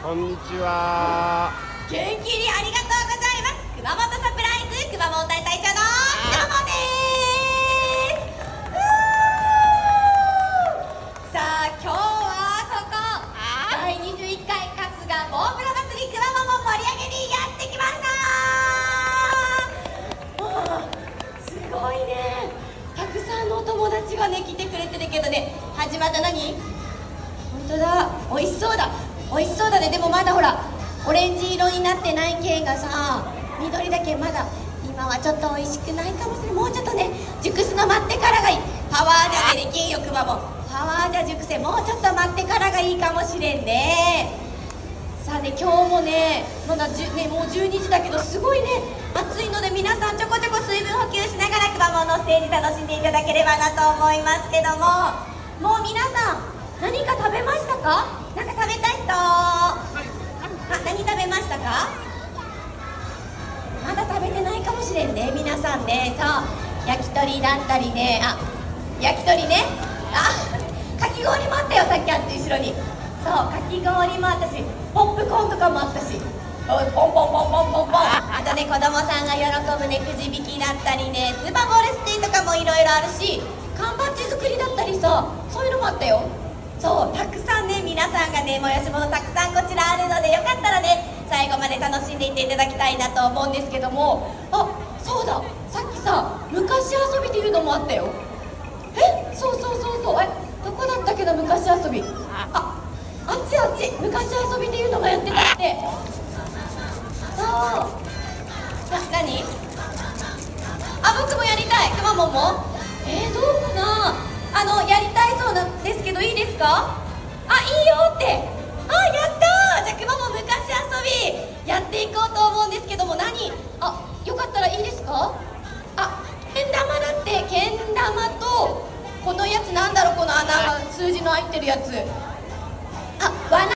こんにちは。 元気にありがとうございます。熊本サプライズ熊本大隊長のくまモンです。さあ今日はここ第21回春日大村祭りくまモンを盛り上げにやってきました。すごいね、たくさんのお友達がね来てくれてるけどね、始まった。何、本当だ、美味しそうだ美味しそうだね。でもまだほらオレンジ色になってない系がさ、緑だけまだ今はちょっと美味しくないかもしれない。もうちょっとね熟すの待ってからがいい。パワーじゃできんよくまモン、パワーじゃ熟成もうちょっと待ってからがいいかもしれんね。さあね、今日もねまだもう12時だけどすごいね暑いので、皆さんちょこちょこ水分補給しながらくまモンのステージ楽しんでいただければなと思いますけども、もう皆さん何か食べましたか？なんか食べたい人、何食べましたか？まだ食べてないかもしれんね皆さんね。そう、焼き鳥だったりね、焼き鳥ね、かき氷もあったよ、さっきあっち後ろに。そう、かき氷もあったし、ポップコーンとかもあったし、ポンポンポンポンポンポンポン、あとね子供さんが喜ぶねくじ引きだったりね、スーパーボールステーとかもいろいろあるし、缶バッジ作りだったりさ、そういうのもあったよ。そう、たくさんね皆さんがね催し物たくさんこちらあるので、よかったらね最後まで楽しんでいっていただきたいなと思うんですけども、そうだ、さっきさ昔遊びっていうのもあったよ。そうそうそうそう、どこだったっけな、昔遊び。あっち昔遊びっていうのがやってたって。そう何、僕もやりたい。くまモンもどうかな、やりたいそうなんですけど、いいですか？いいよって。やったー。じゃあくまモン昔遊びやっていこうと思うんですけども、よかったらいいですか？けん玉だって。けん玉とこのやつなんだろう、この穴が数字の入ってるやつ。